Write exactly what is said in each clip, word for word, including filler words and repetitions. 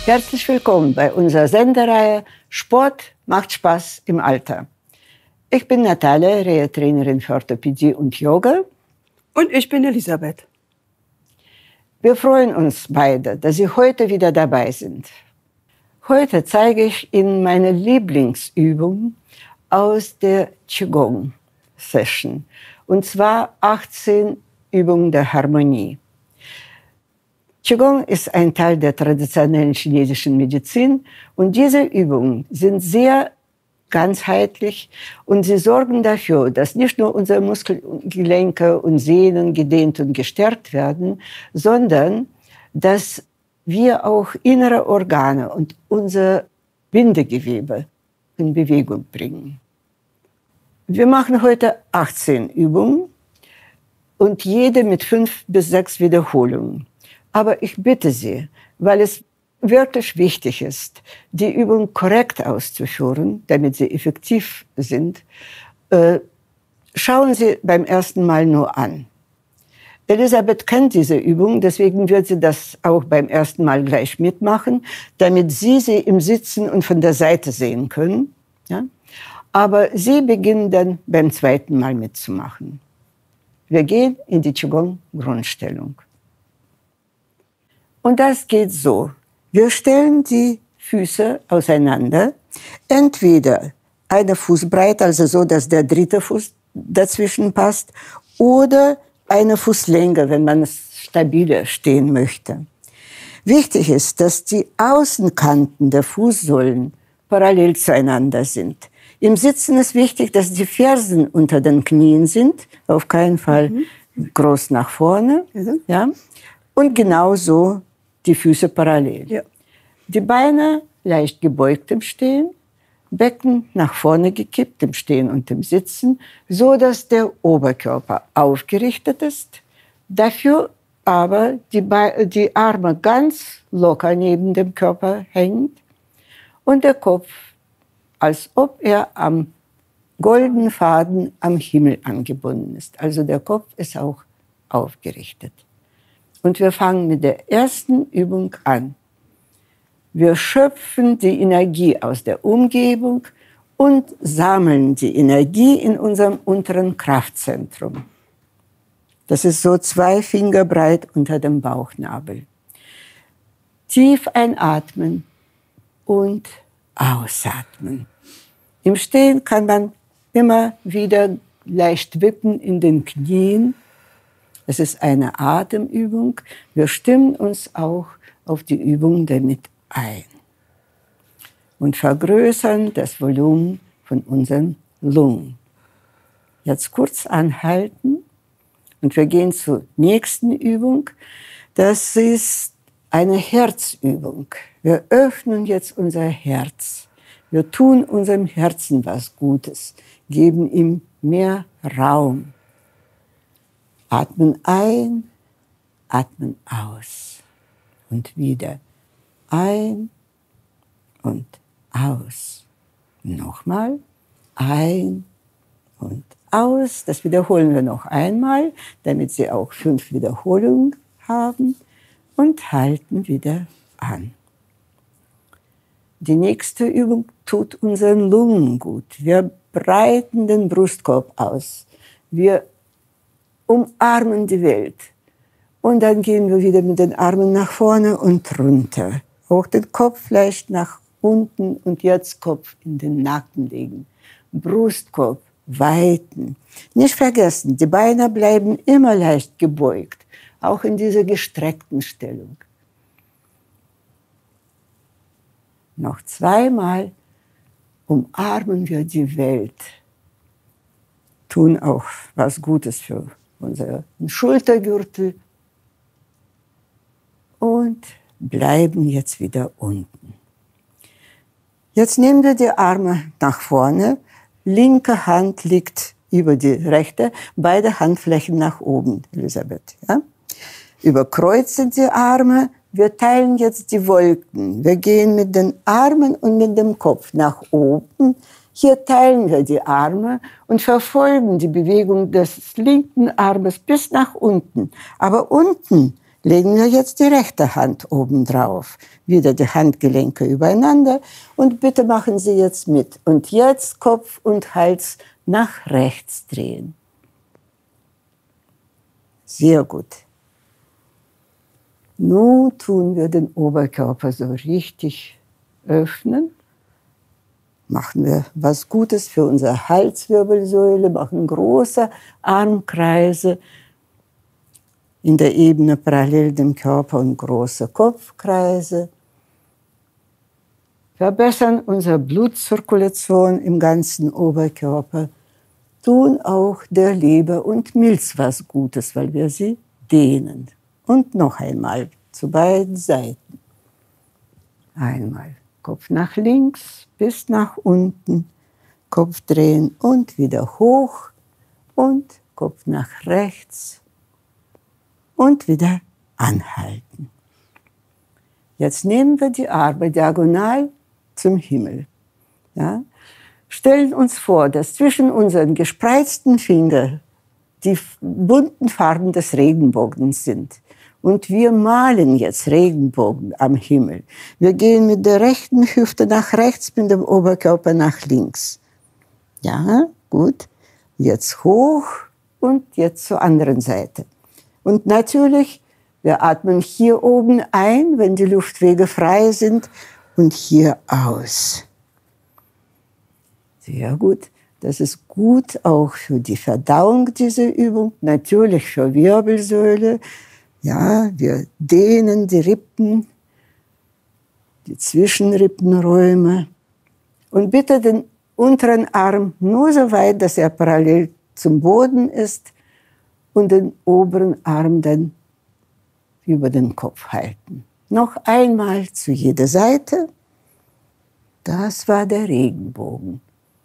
Herzlich willkommen bei unserer Sendereihe Sport macht Spaß im Alter. Ich bin Natalia, Reha-Trainerin für Orthopädie und Yoga. Und ich bin Elisabeth. Wir freuen uns beide, dass Sie heute wieder dabei sind. Heute zeige ich Ihnen meine Lieblingsübung aus der Qigong-Session. Und zwar achtzehn Übungen der Harmonie. Qigong ist ein Teil der traditionellen chinesischen Medizin und diese Übungen sind sehr ganzheitlich und sie sorgen dafür, dass nicht nur unsere Muskelgelenke und Sehnen gedehnt und gestärkt werden, sondern dass wir auch innere Organe und unser Bindegewebe in Bewegung bringen. Wir machen heute achtzehn Übungen und jede mit fünf bis sechs Wiederholungen. Aber ich bitte Sie, weil es wirklich wichtig ist, die Übung korrekt auszuführen, damit sie effektiv sind, äh, schauen Sie beim ersten Mal nur an. Elisabeth kennt diese Übung, deswegen wird sie das auch beim ersten Mal gleich mitmachen, damit Sie sie im Sitzen und von der Seite sehen können. Ja? Aber Sie beginnen dann beim zweiten Mal mitzumachen. Wir gehen in die Qigong-Grundstellung. Und das geht so. Wir stellen die Füße auseinander, entweder eine Fußbreite, also so, dass der dritte Fuß dazwischen passt, oder eine Fußlänge, wenn man es stabiler stehen möchte. Wichtig ist, dass die Außenkanten der Fußsohlen parallel zueinander sind. Im Sitzen ist wichtig, dass die Fersen unter den Knien sind, auf keinen Fall mhm. groß nach vorne. Mhm. Ja? Und genauso die Füße parallel. Ja. Die Beine leicht gebeugt im Stehen, Becken nach vorne gekippt im Stehen und im Sitzen, so dass der Oberkörper aufgerichtet ist, dafür aber die, Be- die Arme ganz locker neben dem Körper hängt und der Kopf, als ob er am goldenen Faden am Himmel angebunden ist. Also der Kopf ist auch aufgerichtet. Und wir fangen mit der ersten Übung an. Wir schöpfen die Energie aus der Umgebung und sammeln die Energie in unserem unteren Kraftzentrum. Das ist so zwei Finger breit unter dem Bauchnabel. Tief einatmen und ausatmen. Im Stehen kann man immer wieder leicht wippen in den Knien. Es ist eine Atemübung. Wir stimmen uns auch auf die Übung damit ein und vergrößern das Volumen von unseren Lungen. Jetzt kurz anhalten und wir gehen zur nächsten Übung. Das ist eine Herzübung. Wir öffnen jetzt unser Herz. Wir tun unserem Herzen was Gutes, geben ihm mehr Raum. Atmen ein, atmen aus und wieder ein und aus. Nochmal ein und aus. Das wiederholen wir noch einmal, damit Sie auch fünf Wiederholungen haben und halten wieder an. Die nächste Übung tut unseren Lungen gut. Wir breiten den Brustkorb aus. Wir umarmen die Welt. Und dann gehen wir wieder mit den Armen nach vorne und runter. Auch den Kopf leicht nach unten und jetzt Kopf in den Nacken legen. Brustkorb weiten. Nicht vergessen, die Beine bleiben immer leicht gebeugt, auch in dieser gestreckten Stellung. Noch zweimal umarmen wir die Welt. Tun auch was Gutes für unseren Schultergürtel und bleiben jetzt wieder unten. Jetzt nehmen wir die Arme nach vorne. Linke Hand liegt über die rechte, beide Handflächen nach oben, Elisabeth. Ja? Überkreuzen die Arme. Wir teilen jetzt die Wolken. Wir gehen mit den Armen und mit dem Kopf nach oben. Hier teilen wir die Arme und verfolgen die Bewegung des linken Armes bis nach unten. Aber unten legen wir jetzt die rechte Hand oben drauf. Wieder die Handgelenke übereinander und bitte machen Sie jetzt mit. Und jetzt Kopf und Hals nach rechts drehen. Sehr gut. Nun tun wir den Oberkörper so richtig öffnen. Machen wir was Gutes für unsere Halswirbelsäule, machen große Armkreise in der Ebene parallel dem Körper und große Kopfkreise. Verbessern unsere Blutzirkulation im ganzen Oberkörper, tun auch der Leber und Milz was Gutes, weil wir sie dehnen. Und noch einmal zu beiden Seiten. Einmal Kopf nach links bis nach unten, Kopf drehen und wieder hoch und Kopf nach rechts und wieder anhalten. Jetzt nehmen wir die Arme diagonal zum Himmel. Ja? Stellen uns vor, dass zwischen unseren gespreizten Fingern die bunten Farben des Regenbogens sind. Und wir malen jetzt Regenbogen am Himmel. Wir gehen mit der rechten Hüfte nach rechts, mit dem Oberkörper nach links. Ja, gut. Jetzt hoch und jetzt zur anderen Seite. Und natürlich, wir atmen hier oben ein, wenn die Luftwege frei sind, und hier aus. Sehr gut. Das ist gut auch für die Verdauung, diese Übung. Natürlich für Wirbelsäule. Ja, wir dehnen die Rippen, die Zwischenrippenräume. Und bitte den unteren Arm nur so weit, dass er parallel zum Boden ist, und den oberen Arm dann über den Kopf halten. Noch einmal zu jeder Seite. Das war der Regenbogen.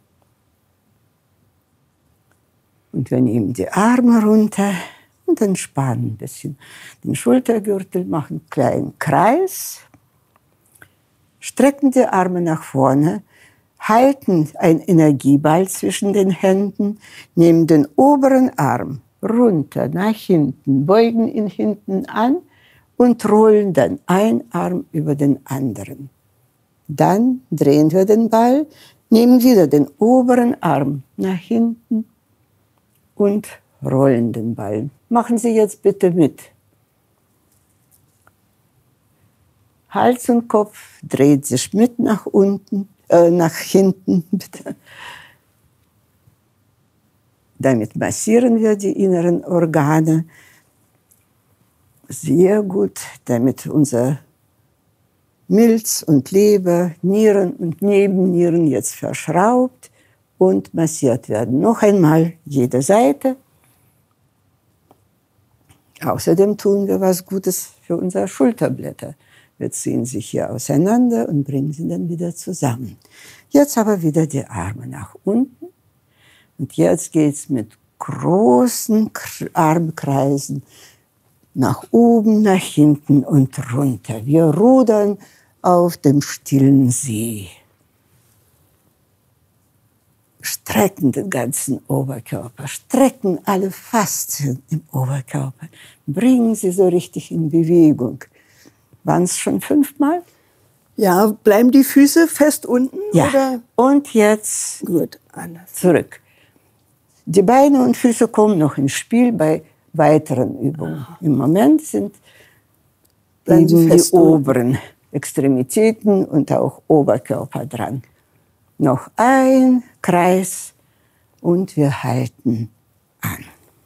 Und wir nehmen die Arme runter und entspannen ein bisschen den Schultergürtel, machen einen kleinen Kreis, strecken die Arme nach vorne, halten einen Energieball zwischen den Händen, nehmen den oberen Arm runter nach hinten, beugen ihn hinten an und rollen dann einen Arm über den anderen. Dann drehen wir den Ball, nehmen wieder den oberen Arm nach hinten und rollen den Ball. Machen Sie jetzt bitte mit. Hals und Kopf dreht sich mit nach unten, äh, nach hinten, bitte. Damit massieren wir die inneren Organe. Sehr gut, damit unser Milz und Leber, Nieren und Nebennieren jetzt verschraubt und massiert werden. Noch einmal jede Seite. Außerdem tun wir was Gutes für unsere Schulterblätter. Wir ziehen sich hier auseinander und bringen sie dann wieder zusammen. Jetzt aber wieder die Arme nach unten. Und jetzt geht es mit großen Armkreisen nach oben, nach hinten und runter. Wir rudern auf dem stillen See. Strecken den ganzen Oberkörper, strecken alle Faszien im Oberkörper. Bringen sie so richtig in Bewegung. Waren es schon fünfmal? Ja, bleiben die Füße fest unten? Ja. Oder? Und jetzt Gut, anders. Zurück. Die Beine und Füße kommen noch ins Spiel bei weiteren Übungen. Im Moment sind Bleiben Sie eben die fest unten. oberen Extremitäten und auch Oberkörper dran. Noch ein Kreis und wir halten an.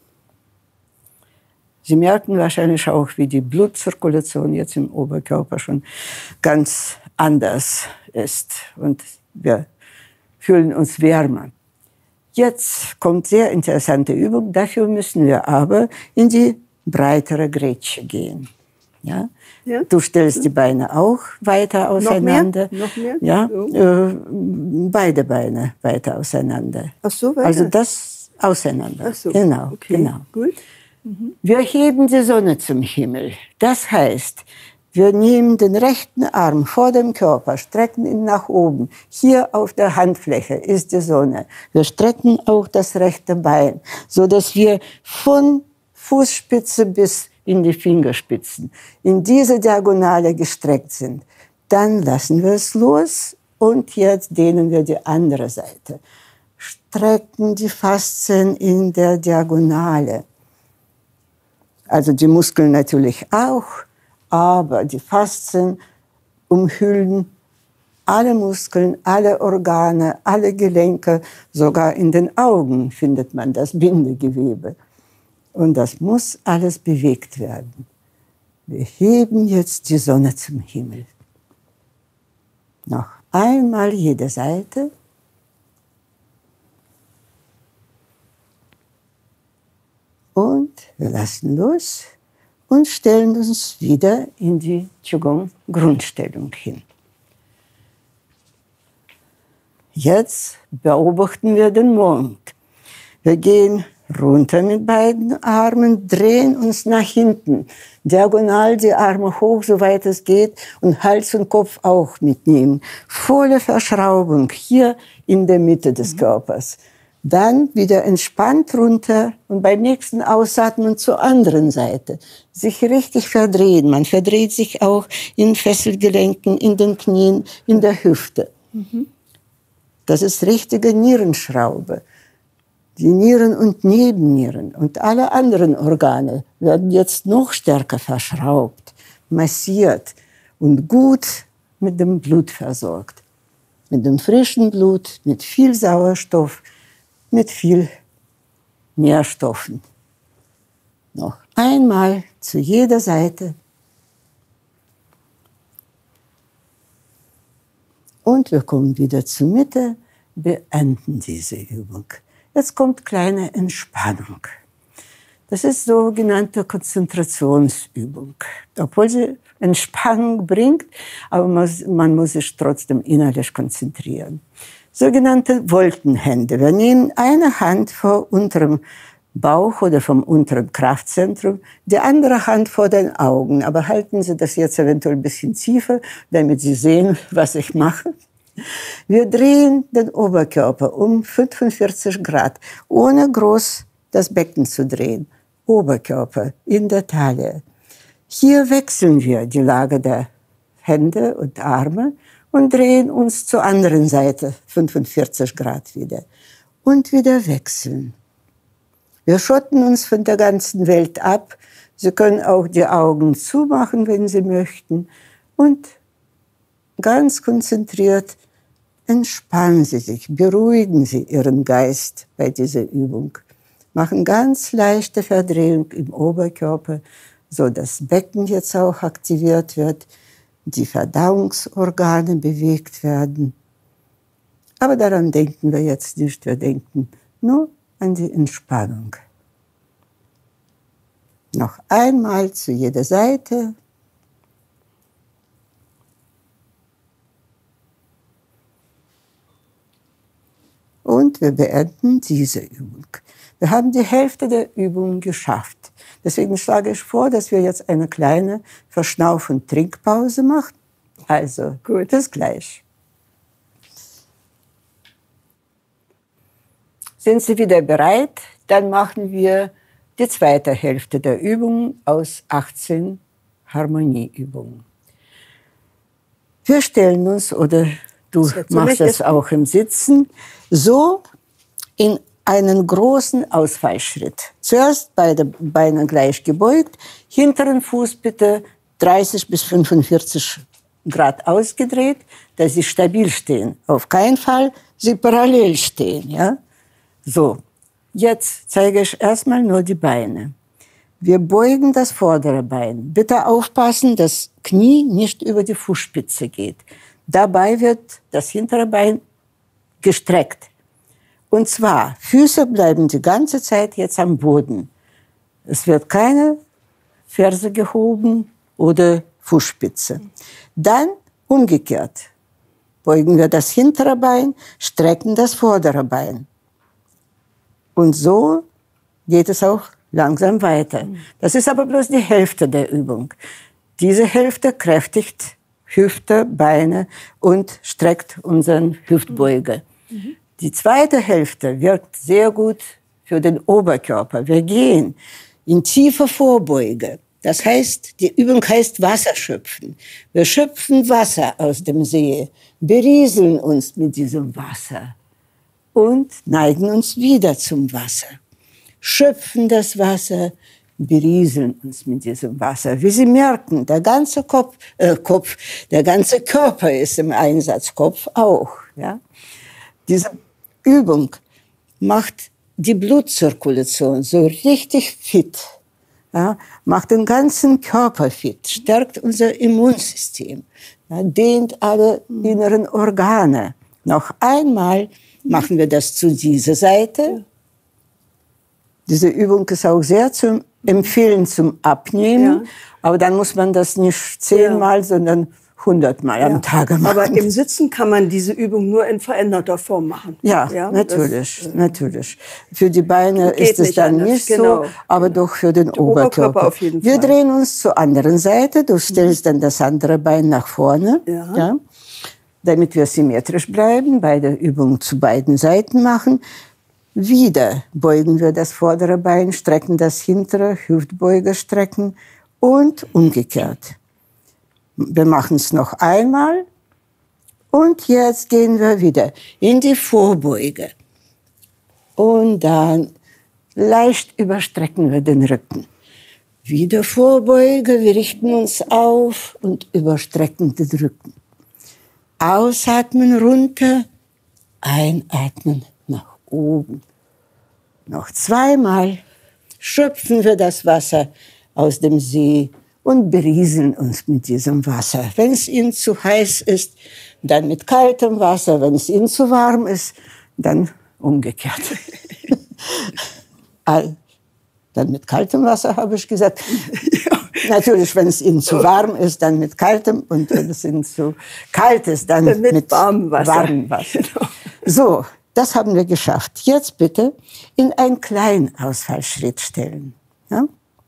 Sie merken wahrscheinlich auch, wie die Blutzirkulation jetzt im Oberkörper schon ganz anders ist. Und wir fühlen uns wärmer. Jetzt kommt sehr interessante Übung. Dafür müssen wir aber in die breitere Grätsche gehen. Ja? Ja. Du stellst die Beine auch weiter auseinander. Noch mehr? Noch mehr? Ja? So. Äh, beide Beine weiter auseinander. Ach so, weiter? Also das auseinander. Ach so. Genau, Okay. genau. Gut. Wir heben die Sonne zum Himmel. Das heißt, wir nehmen den rechten Arm vor dem Körper, strecken ihn nach oben. Hier auf der Handfläche ist die Sonne. Wir strecken auch das rechte Bein, so dass wir von Fußspitze bis in die Fingerspitzen, in diese Diagonale gestreckt sind. Dann lassen wir es los und jetzt dehnen wir die andere Seite. Strecken die Faszien in der Diagonale. Also die Muskeln natürlich auch, aber die Faszien umhüllen alle Muskeln, alle Organe, alle Gelenke, sogar in den Augen findet man das Bindegewebe. Und das muss alles bewegt werden. Wir heben jetzt die Sonne zum Himmel. Noch einmal jede Seite. Und wir lassen los und stellen uns wieder in die Qigong-Grundstellung hin. Jetzt beobachten wir den Mond. Wir gehen runter mit beiden Armen, drehen uns nach hinten, diagonal die Arme hoch, soweit es geht, und Hals und Kopf auch mitnehmen. Volle Verschraubung hier in der Mitte des Körpers. Dann wieder entspannt runter und beim nächsten Ausatmen zur anderen Seite. Sich richtig verdrehen. Man verdreht sich auch in Fesselgelenken, in den Knien, in der Hüfte. Mhm. Das ist richtige Nierenschraube. Die Nieren und Nebennieren und alle anderen Organe werden jetzt noch stärker verschraubt, massiert und gut mit dem Blut versorgt. Mit dem frischen Blut, mit viel Sauerstoff, mit viel Nährstoffen. Noch einmal zu jeder Seite. Und wir kommen wieder zur Mitte, beenden diese Übung. Jetzt kommt kleine Entspannung. Das ist sogenannte Konzentrationsübung. Obwohl sie Entspannung bringt, aber man muss sich trotzdem innerlich konzentrieren. Sogenannte Wolkenhände. Wir nehmen eine Hand vor unterem Bauch oder vom unteren Kraftzentrum, die andere Hand vor den Augen. Aber halten Sie das jetzt eventuell ein bisschen tiefer, damit Sie sehen, was ich mache. Wir drehen den Oberkörper um fünfundvierzig Grad, ohne groß das Becken zu drehen. Oberkörper in der Taille. Hier wechseln wir die Lage der Hände und Arme und drehen uns zur anderen Seite fünfundvierzig Grad wieder. Und wieder wechseln. Wir schotten uns von der ganzen Welt ab. Sie können auch die Augen zumachen, wenn Sie möchten. Und ganz konzentriert entspannen Sie sich, beruhigen Sie Ihren Geist bei dieser Übung. Machen ganz leichte Verdrehung im Oberkörper, so dass das Becken jetzt auch aktiviert wird, die Verdauungsorgane bewegt werden. Aber daran denken wir jetzt nicht, wir denken nur an die Entspannung. Noch einmal zu jeder Seite. Und wir beenden diese Übung. Wir haben die Hälfte der Übung geschafft. Deswegen schlage ich vor, dass wir jetzt eine kleine Verschnauf- und Trinkpause machen. Also, gut, bis gleich. Sind Sie wieder bereit? Dann machen wir die zweite Hälfte der Übung aus achtzehn Harmonieübungen. Wir stellen uns, oder du machst das auch im Sitzen, so in einen großen Ausfallschritt. Zuerst beide Beine gleich gebeugt, hinteren Fuß bitte dreißig bis fünfundvierzig Grad ausgedreht, dass Sie stabil stehen. Auf keinen Fall Sie parallel stehen. Ja? So, jetzt zeige ich erstmal nur die Beine. Wir beugen das vordere Bein. Bitte aufpassen, dass das Knie nicht über die Fußspitze geht. Dabei wird das hintere Bein gestreckt. Und zwar, Füße bleiben die ganze Zeit jetzt am Boden. Es wird keine Ferse gehoben oder Fußspitze. Dann umgekehrt. Beugen wir das hintere Bein, strecken das vordere Bein. Und so geht es auch langsam weiter. Das ist aber bloß die Hälfte der Übung. Diese Hälfte kräftigt Hüfte, Beine und streckt unseren Hüftbeuger. Mhm. Die zweite Hälfte wirkt sehr gut für den Oberkörper. Wir gehen in tiefe Vorbeuge. Das heißt, die Übung heißt Wasser schöpfen. Wir schöpfen Wasser aus dem See, berieseln uns mit diesem Wasser und neigen uns wieder zum Wasser. Schöpfen das Wasser, berieseln uns mit diesem Wasser. Wie Sie merken, der ganze Kopf, äh, Kopf, der ganze Körper ist im Einsatz, Kopf auch. Ja? Diese Übung macht die Blutzirkulation so richtig fit, ja? Macht den ganzen Körper fit, stärkt unser Immunsystem, ja? Dehnt alle inneren Organe. Noch einmal machen wir das zu dieser Seite. Diese Übung ist auch sehr zu empfehlen zum Abnehmen, ja. Aber dann muss man das nicht zehnmal, ja. sondern hundertmal ja. am Tag machen. Aber im Sitzen kann man diese Übung nur in veränderter Form machen. Ja, ja natürlich, das, natürlich. Für die Beine ist es dann anders. nicht genau. so, aber genau. doch für den Der Oberkörper. Oberkörper auf jeden Wir Fall. drehen uns zur anderen Seite. Du stellst mhm. dann das andere Bein nach vorne, ja. Ja, damit wir symmetrisch bleiben, beide Übungen zu beiden Seiten machen. Wieder beugen wir das vordere Bein, strecken das hintere, Hüftbeuge strecken und umgekehrt. Wir machen es noch einmal und jetzt gehen wir wieder in die Vorbeuge. Und dann leicht überstrecken wir den Rücken. Wieder Vorbeuge, wir richten uns auf und überstrecken den Rücken. Ausatmen runter, einatmen nach oben. Noch zweimal schöpfen wir das Wasser aus dem See und berieseln uns mit diesem Wasser. Wenn es Ihnen zu heiß ist, dann mit kaltem Wasser. Wenn es Ihnen zu warm ist, dann umgekehrt. Dann mit kaltem Wasser, habe ich gesagt. Ja. Natürlich, wenn es Ihnen zu warm ist, dann mit kaltem. Und wenn es Ihnen zu kalt ist, dann, dann mit, mit warmem Wasser. Warmem Wasser. Genau. So, das haben wir geschafft. Jetzt bitte in einen kleinen Ausfallschritt stellen. Ja?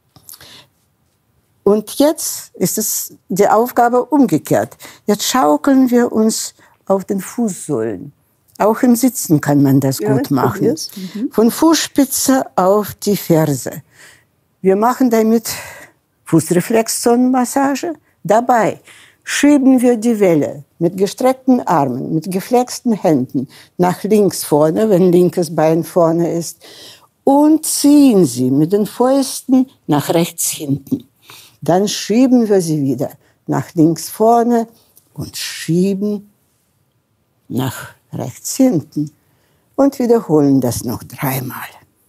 Und jetzt ist es die Aufgabe umgekehrt. Jetzt schaukeln wir uns auf den Fußsohlen. Auch im Sitzen kann man das ja, gut machen. Mhm. Von Fußspitze auf die Ferse. Wir machen damit Fußreflexzonenmassage. Dabei schieben wir die Welle mit gestreckten Armen, mit geflexten Händen nach links vorne, wenn linkes Bein vorne ist, und ziehen sie mit den Fäusten nach rechts hinten. Dann schieben wir sie wieder nach links vorne und schieben nach rechts hinten und wiederholen das noch dreimal.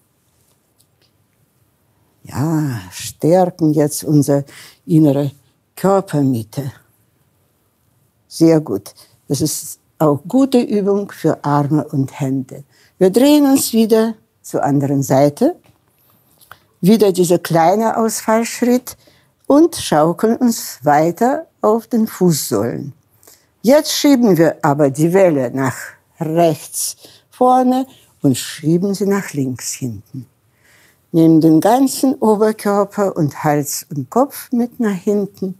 Ja, stärken jetzt unsere innere Körpermitte. Sehr gut. Das ist auch gute Übung für Arme und Hände. Wir drehen uns wieder zur anderen Seite. Wieder dieser kleine Ausfallschritt und schaukeln uns weiter auf den Fußsohlen. Jetzt schieben wir aber die Welle nach rechts vorne und schieben sie nach links hinten. Nehmen den ganzen Oberkörper und Hals und Kopf mit nach hinten.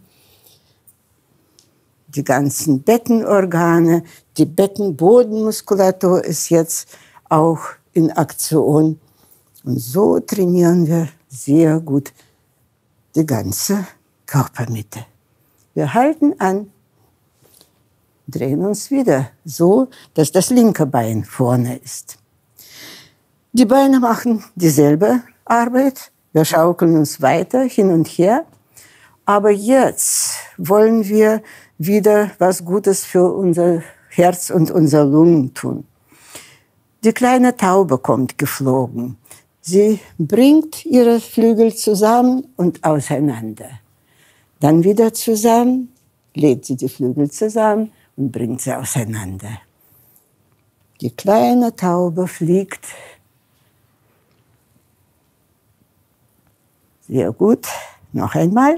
Die ganzen Beckenorgane, die Beckenbodenmuskulatur ist jetzt auch in Aktion. Und so trainieren wir sehr gut die ganze Körpermitte. Wir halten an, drehen uns wieder so, dass das linke Bein vorne ist. Die Beine machen dieselbe Arbeit. Wir schaukeln uns weiter hin und her. Aber jetzt wollen wir wieder was Gutes für unser Herz und unsere Lungen tun. Die kleine Taube kommt geflogen. Sie bringt ihre Flügel zusammen und auseinander. Dann wieder zusammen, legt sie die Flügel zusammen und bringt sie auseinander. Die kleine Taube fliegt. Sehr gut. Noch einmal.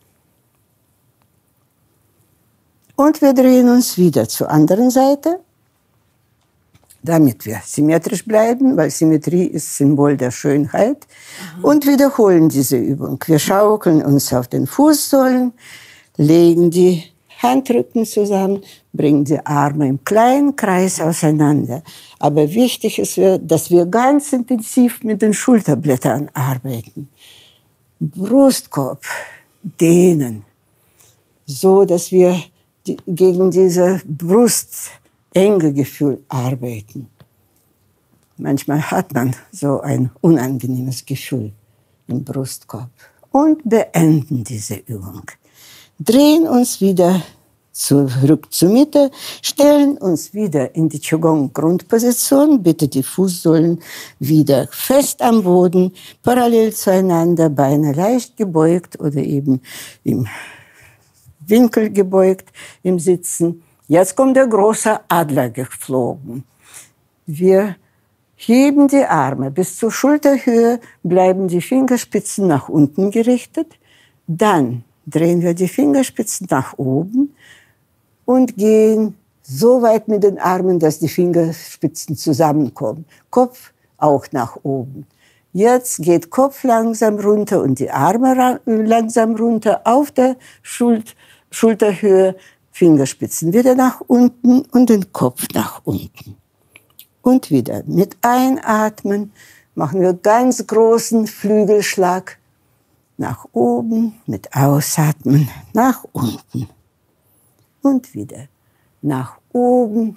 Und wir drehen uns wieder zur anderen Seite, damit wir symmetrisch bleiben, weil Symmetrie ist Symbol der Schönheit. Aha. Und wiederholen diese Übung. Wir schaukeln uns auf den Fußsohlen, legen die Handrücken zusammen, bringen die Arme im kleinen Kreis auseinander. Aber wichtig ist, dass wir ganz intensiv mit den Schulterblättern arbeiten. Brustkorb dehnen, so dass wir die, gegen dieses Brustengefühl arbeiten. Manchmal hat man so ein unangenehmes Gefühl im Brustkorb. Und beenden diese Übung. Drehen uns wieder zurück zur Mitte, stellen uns wieder in die Qigong-Grundposition. Bitte die Fußsohlen wieder fest am Boden, parallel zueinander, Beine leicht gebeugt oder eben im Winkel gebeugt im Sitzen. Jetzt kommt der große Adler geflogen. Wir heben die Arme bis zur Schulterhöhe, bleiben die Fingerspitzen nach unten gerichtet. Dann drehen wir die Fingerspitzen nach oben und gehen so weit mit den Armen, dass die Fingerspitzen zusammenkommen. Kopf auch nach oben. Jetzt geht Kopf langsam runter und die Arme langsam runter auf der Schul- Schulterhöhe. Fingerspitzen wieder nach unten und den Kopf nach unten. Und wieder mit Einatmen machen wir ganz großen Flügelschlag nach oben, mit Ausatmen nach unten. Und wieder nach oben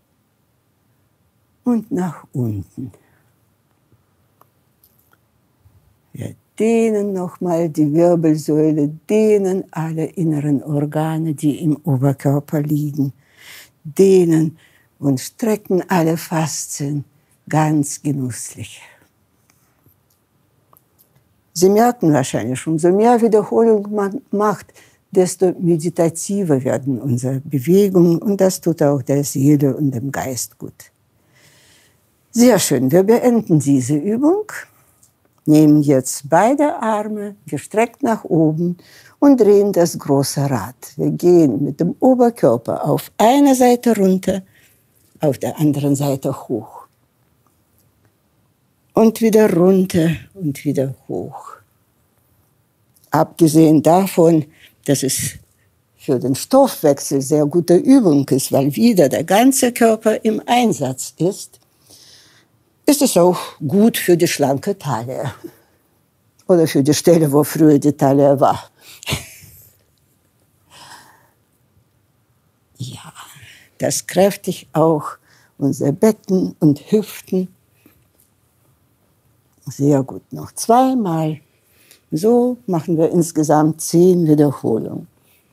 und nach unten. Wir dehnen nochmal die Wirbelsäule, dehnen alle inneren Organe, die im Oberkörper liegen, dehnen und strecken alle Faszien ganz genüsslich. Sie merken wahrscheinlich, umso mehr Wiederholung man macht, desto meditativer werden unsere Bewegungen und das tut auch der Seele und dem Geist gut. Sehr schön, wir beenden diese Übung, nehmen jetzt beide Arme gestreckt nach oben und drehen das große Rad. Wir gehen mit dem Oberkörper auf einer Seite runter, auf der anderen Seite hoch. Und wieder runter und wieder hoch. Abgesehen davon, dass es für den Stoffwechsel sehr gute Übung ist, weil wieder der ganze Körper im Einsatz ist, ist es auch gut für die schlanke Taille. Oder für die Stelle, wo früher die Taille war. Ja, das kräftigt auch unser Becken und Hüften. Sehr gut, noch zweimal. So machen wir insgesamt zehn Wiederholungen.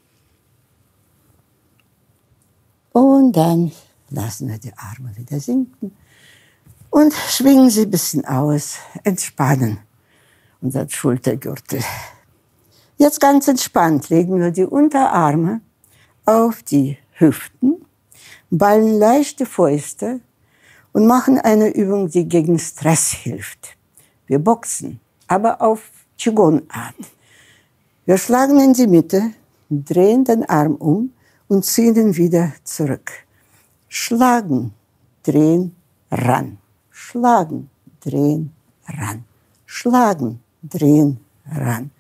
Und dann lassen wir die Arme wieder sinken und schwingen sie ein bisschen aus, entspannen unseren Schultergürtel. Jetzt ganz entspannt legen wir die Unterarme auf die Hüften, ballen leichte Fäuste und machen eine Übung, die gegen Stress hilft. Wir boxen, aber auf Qigong-Art. Wir schlagen in die Mitte, drehen den Arm um und ziehen ihn wieder zurück. Schlagen, drehen, ran. Schlagen, drehen, ran. Schlagen, drehen, ran.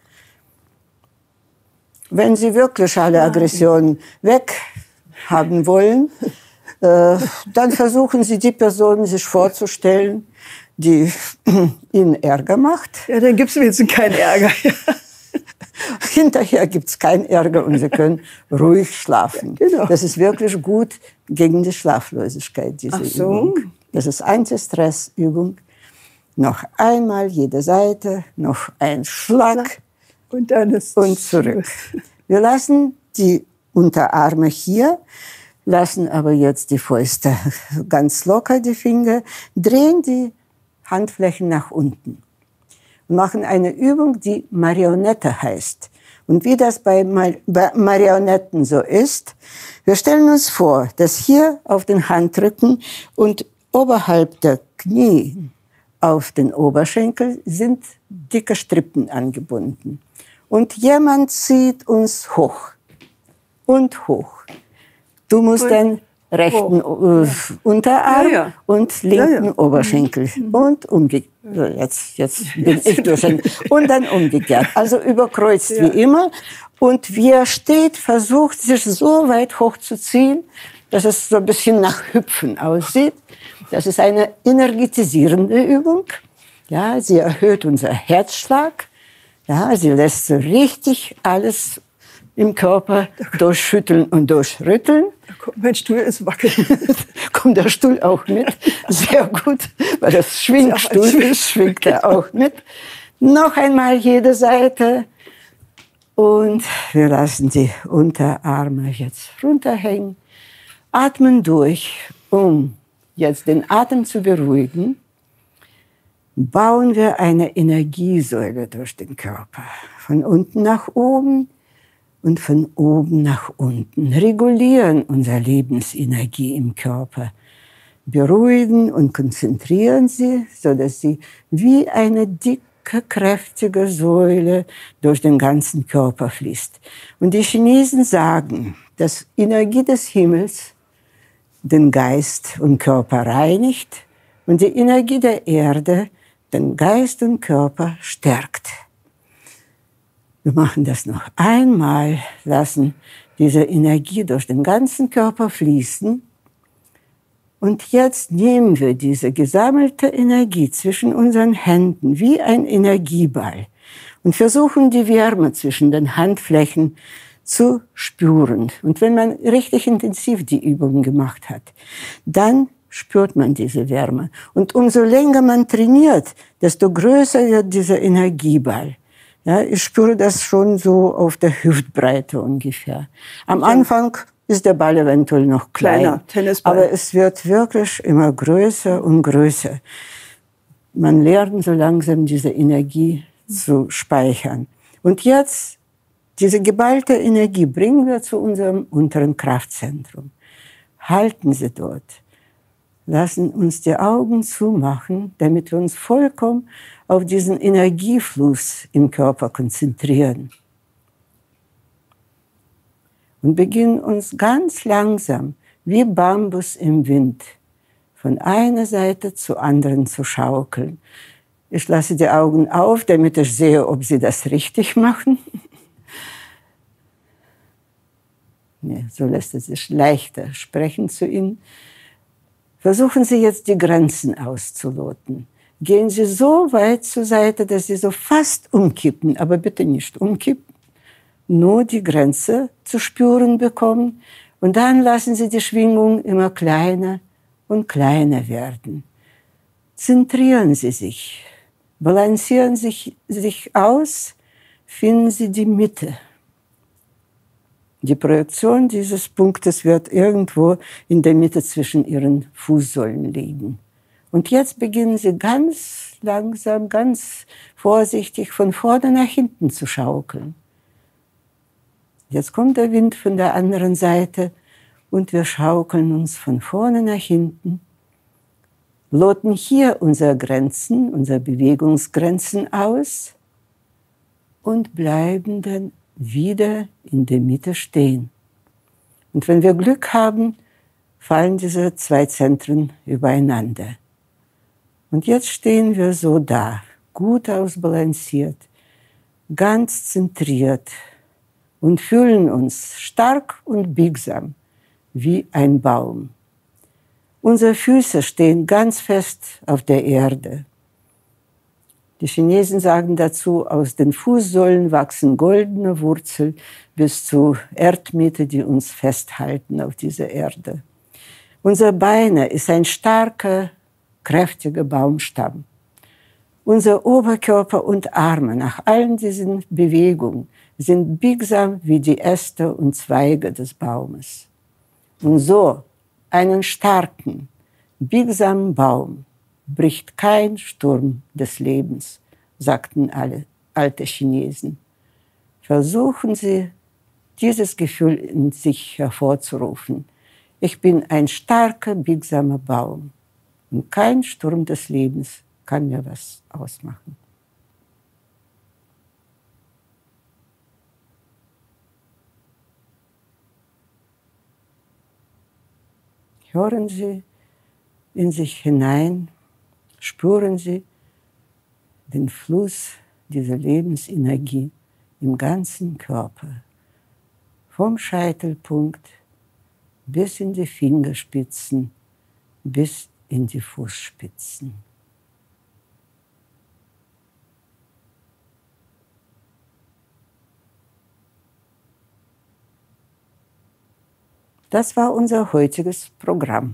Wenn Sie wirklich alle Aggressionen weg haben wollen, äh, dann versuchen Sie die Person sich vorzustellen, die Ihnen Ärger macht. Ja, dann gibt es wenigstens keinen Ärger. Hinterher gibt es keinen Ärger und Sie können ruhig schlafen. Ja, genau. Das ist wirklich gut gegen die Schlaflosigkeit, diese Ach so. Übung. Das ist Anti-Stress-Übung. Noch einmal jede Seite, noch ein Schlag und, dann ist und zurück. Wir lassen die Unterarme hier, lassen aber jetzt die Fäuste ganz locker, die Finger, drehen die Handflächen nach unten. Wir machen eine Übung, die Marionette heißt. Und wie das bei, Mar bei Marionetten so ist, wir stellen uns vor, dass hier auf den Handrücken und oberhalb der Knie auf den Oberschenkel sind dicke Strippen angebunden. Und jemand zieht uns hoch und hoch. Du musst und den rechten äh, Unterarm ja, ja. und linken ja, ja. Oberschenkel mhm. und umgekehrt. Jetzt, jetzt bin ich durch. Und dann umgekehrt. Also überkreuzt ja. wie immer. Und wie er steht, versucht sich so weit hochzuziehen, dass es so ein bisschen nach Hüpfen aussieht. Das ist eine energetisierende Übung. Ja, sie erhöht unser Herzschlag. Ja, sie lässt so richtig alles im Körper durchschütteln und durchrütteln. Mein Stuhl ist wackelnd. Kommt der Stuhl auch mit? Sehr gut, weil das Schwingstuhl ist, schwingt er auch mit. Noch einmal jede Seite. Und wir lassen die Unterarme jetzt runterhängen. Atmen durch, um jetzt den Atem zu beruhigen. Bauen wir eine Energiesäule durch den Körper. Von unten nach oben und von oben nach unten. Regulieren unsere Lebensenergie im Körper. Beruhigen und konzentrieren sie, sodass sie wie eine dicke, kräftige Säule durch den ganzen Körper fließt. Und die Chinesen sagen, dass Energie des Himmels den Geist und Körper reinigt und die Energie der Erde den Geist und Körper stärkt. Wir machen das noch einmal, lassen diese Energie durch den ganzen Körper fließen. Und jetzt nehmen wir diese gesammelte Energie zwischen unseren Händen wie ein Energieball und versuchen die Wärme zwischen den Handflächen zu spüren. Und wenn man richtig intensiv die Übung gemacht hat, dann spürt man diese Wärme. Und umso länger man trainiert, desto größer wird dieser Energieball. Ja, ich spüre das schon so auf der Hüftbreite ungefähr. Am Anfang ist der Ball eventuell noch klein, Kleiner Tennisball. Aber es wird wirklich immer größer und größer. Man lernt so langsam diese Energie zu speichern. Und jetzt, diese geballte Energie bringen wir zu unserem unteren Kraftzentrum. Halten Sie dort. Lassen uns die Augen zumachen, damit wir uns vollkommen auf diesen Energiefluss im Körper konzentrieren. Und beginnen uns ganz langsam, wie Bambus im Wind, von einer Seite zur anderen zu schaukeln. Ich lasse die Augen auf, damit ich sehe, ob Sie das richtig machen. Ja, so lässt es sich leichter sprechen zu Ihnen. Versuchen Sie jetzt, die Grenzen auszuloten. Gehen Sie so weit zur Seite, dass Sie so fast umkippen, aber bitte nicht umkippen. Nur die Grenze zu spüren bekommen. Und dann lassen Sie die Schwingung immer kleiner und kleiner werden. Zentrieren Sie sich, balancieren Sie sich, sich aus, finden Sie die Mitte. Die Projektion dieses Punktes wird irgendwo in der Mitte zwischen Ihren Fußsohlen liegen. Und jetzt beginnen Sie ganz langsam, ganz vorsichtig von vorne nach hinten zu schaukeln. Jetzt kommt der Wind von der anderen Seite und wir schaukeln uns von vorne nach hinten, loten hier unsere Grenzen, unsere Bewegungsgrenzen aus und bleiben dann wieder in der Mitte stehen. Und wenn wir Glück haben, fallen diese zwei Zentren übereinander. Und jetzt stehen wir so da, gut ausbalanciert, ganz zentriert und fühlen uns stark und biegsam wie ein Baum. Unsere Füße stehen ganz fest auf der Erde. Die Chinesen sagen dazu, aus den Fußsohlen wachsen goldene Wurzeln bis zur Erdmitte, die uns festhalten auf dieser Erde. Unsere Beine ist ein starker, kräftiger Baumstamm. Unser Oberkörper und Arme nach allen diesen Bewegungen sind biegsam wie die Äste und Zweige des Baumes. Und so einen starken, biegsamen Baum bricht kein Sturm des Lebens, sagten alle alte Chinesen. Versuchen Sie, dieses Gefühl in sich hervorzurufen. Ich bin ein starker, biegsamer Baum und kein Sturm des Lebens kann mir was ausmachen. Hören Sie in sich hinein, spüren Sie den Fluss dieser Lebensenergie im ganzen Körper, vom Scheitelpunkt bis in die Fingerspitzen, bis in die Fußspitzen. Das war unser heutiges Programm.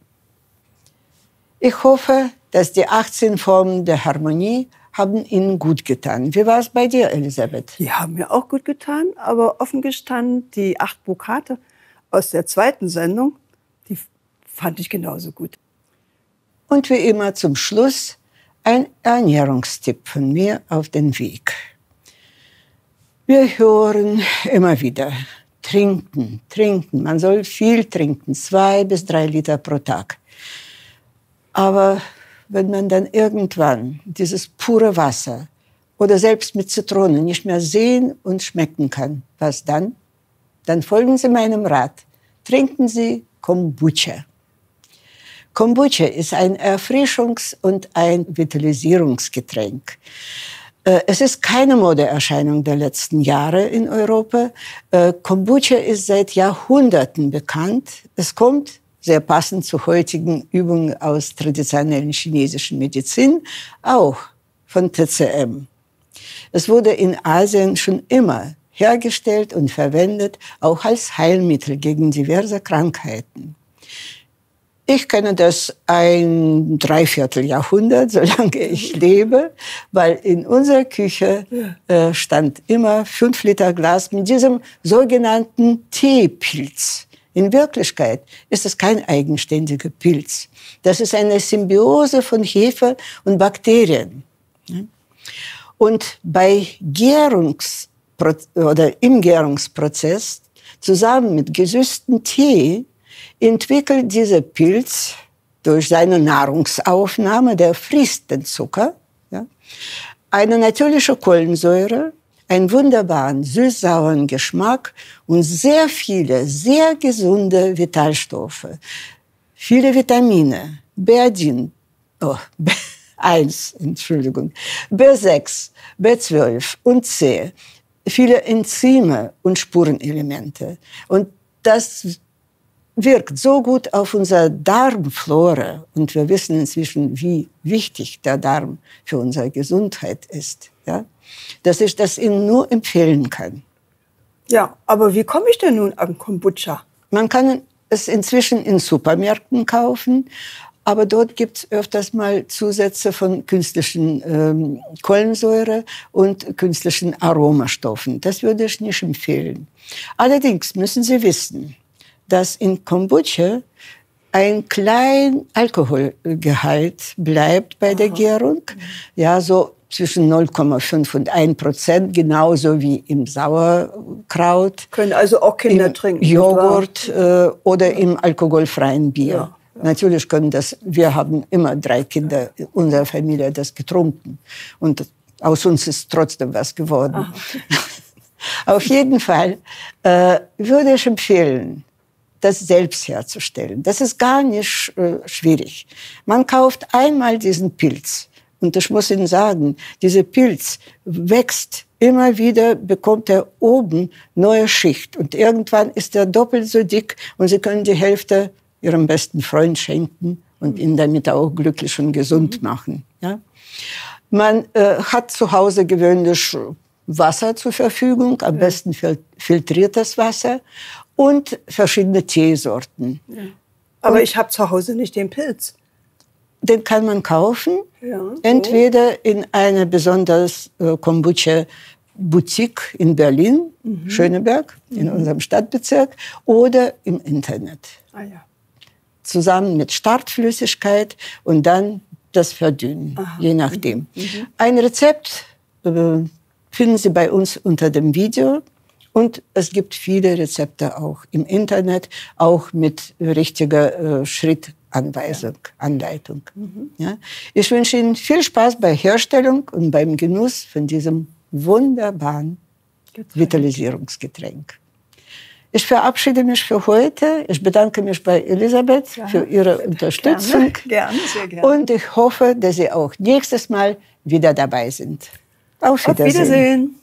Ich hoffe, dass die achtzehn Formen der Harmonie haben Ihnen gut getan. Wie war es bei dir, Elisabeth? Die haben mir auch gut getan, aber offen gestanden, die acht Vokate aus der zweiten Sendung, die fand ich genauso gut. Und wie immer zum Schluss ein Ernährungstipp von mir auf den Weg. Wir hören immer wieder, trinken, trinken. Man soll viel trinken, zwei bis drei Liter pro Tag. Aber wenn man dann irgendwann dieses pure Wasser oder selbst mit Zitrone nicht mehr sehen und schmecken kann, was dann? Dann folgen Sie meinem Rat. Trinken Sie Kombucha. Kombucha ist ein Erfrischungs- und ein Vitalisierungsgetränk. Es ist keine Modeerscheinung der letzten Jahre in Europa. Kombucha ist seit Jahrhunderten bekannt. Es kommt, sehr passend zu heutigen Übungen aus traditionellen chinesischen Medizin, auch von T C M. Es wurde in Asien schon immer hergestellt und verwendet, auch als Heilmittel gegen diverse Krankheiten. Ich kenne das ein Dreivierteljahrhundert, solange ich lebe, weil in unserer Küche äh, stand immer fünf Liter Glas mit diesem sogenannten Teepilz. In Wirklichkeit ist es kein eigenständiger Pilz. Das ist eine Symbiose von Hefe und Bakterien. Und bei Gärungs- oder im Gärungsprozess zusammen mit gesüßtem Tee entwickelt dieser Pilz durch seine Nahrungsaufnahme, der frisst den Zucker, ja, eine natürliche Kohlensäure, einen wunderbaren süß-sauren Geschmack und sehr viele, sehr gesunde Vitalstoffe. Viele Vitamine, B eins, oh, B eins, Entschuldigung, B sechs, B zwölf und C, viele Enzyme und Spurenelemente. Und das wirkt so gut auf unsere Darmflora. Und wir wissen inzwischen, wie wichtig der Darm für unsere Gesundheit ist. Ja? Dass ich das Ihnen nur empfehlen kann. Ja, aber wie komme ich denn nun an Kombucha? Man kann es inzwischen in Supermärkten kaufen, aber dort gibt es öfters mal Zusätze von künstlichen ähm, Kohlensäure und künstlichen Aromastoffen. Das würde ich nicht empfehlen. Allerdings müssen Sie wissen, dass in Kombucha ein kleiner Alkoholgehalt bleibt bei der Gärung. Ja, so zwischen null Komma fünf und ein Prozent, genauso wie im Sauerkraut. Können also auch Kinder im trinken. Joghurt äh, oder ja. im alkoholfreien Bier. Ja, ja. Natürlich können das, wir haben immer drei Kinder in unserer Familie das getrunken. Und aus uns ist trotzdem was geworden. Aha. Auf jeden Fall äh, würde ich empfehlen, das selbst herzustellen. Das ist gar nicht äh, schwierig. Man kauft einmal diesen Pilz. Und ich muss Ihnen sagen, dieser Pilz wächst immer wieder, bekommt er oben neue Schicht. Und irgendwann ist er doppelt so dick und Sie können die Hälfte Ihrem besten Freund schenken und ihn damit auch glücklich und gesund machen. Ja? Man äh, hat zu Hause gewöhnlich Wasser zur Verfügung, am besten fil- filtriertes Wasser und verschiedene Teesorten. Ja. Aber und ich habe zu Hause nicht den Pilz. Den kann man kaufen, ja, so. entweder in einer besonders äh, Kombucha-Boutique in Berlin, mhm. Schöneberg, mhm. in unserem Stadtbezirk, oder im Internet. Ah, ja. Zusammen mit Startflüssigkeit und dann das Verdünnen, Aha. je nachdem. Mhm. Ein Rezept äh, finden Sie bei uns unter dem Video. Und es gibt viele Rezepte auch im Internet, auch mit richtiger äh, Schrittanweisung, ja. Anleitung. Mhm. Ja? Ich wünsche Ihnen viel Spaß bei Herstellung und beim Genuss von diesem wunderbaren Getränk. Vitalisierungsgetränk. Ich verabschiede mich für heute. Ich bedanke mich bei Elisabeth ja. für ihre Unterstützung. Gerne, gerne, sehr gerne. Und ich hoffe, dass Sie auch nächstes Mal wieder dabei sind. Auf Wiedersehen. Auf Wiedersehen.